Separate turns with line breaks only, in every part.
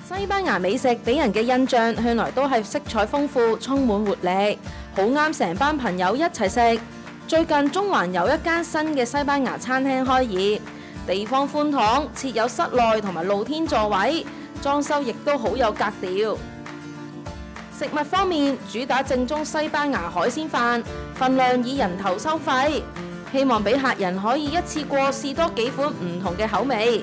西班牙美食俾人嘅印象向來都係色彩豐富、充滿活力，好啱成班朋友一齊食。最近中環有一間新嘅西班牙餐廳開業，地方寬敞，設有室內同埋露天座位，裝修亦都好有格調。食物方面，主打正宗西班牙海鮮飯，份量以人頭收費，希望俾客人可以一次過試多幾款唔同嘅口味。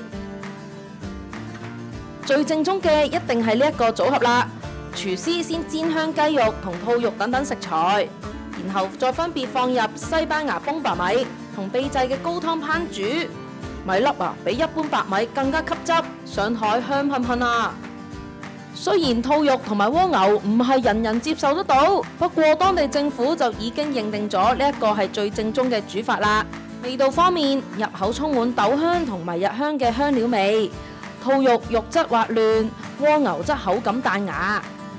最正宗嘅一定係呢一個組合啦，廚師先煎香雞肉同兔肉等等食材，然後再分別放入西班牙崩白米同秘製嘅高湯烹煮，米粒比一般白米更加吸汁，上台香噴噴啊！雖然兔肉同埋蝸牛唔係人人接受得到，不過當地政府就已經認定咗呢一個係最正宗嘅煮法啦。味道方面，入口充滿豆香同埋日香嘅香料味。兔肉肉質滑嫩，蝸牛則口感彈牙。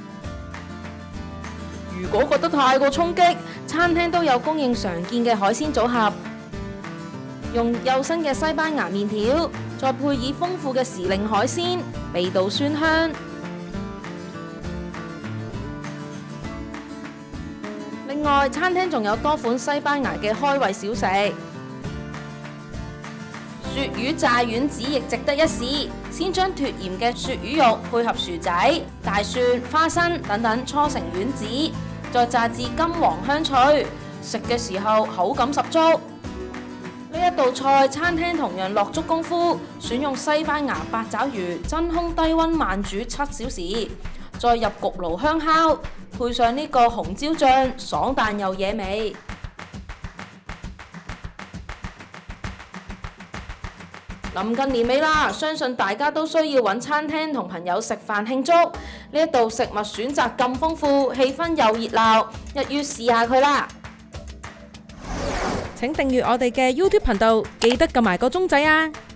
如果覺得太過衝擊，餐廳都有供應常見嘅海鮮組合，用幼身嘅西班牙麵條，再配以豐富嘅時令海鮮，味道酸香。另外，餐廳仲有多款西班牙嘅開胃小食。鱈魚炸丸子亦值得一試，先將脫鹽嘅鱈魚肉配合薯仔、大蒜、花生等等搓成丸子，再炸至金黃香脆，食嘅時候口感十足。呢一道菜餐廳同樣落足功夫，選用西班牙八爪魚真空低溫慢煮7小時，再入焗爐香烤，配上呢個紅椒醬，爽彈又惹味。臨近年尾啦，相信大家都需要揾餐廳同朋友食飯慶祝。呢一度食物選擇咁豐富，氣氛又熱鬧，一於試下佢啦！請訂閱我哋嘅 YouTube 頻道，記得撳埋個鐘仔啊！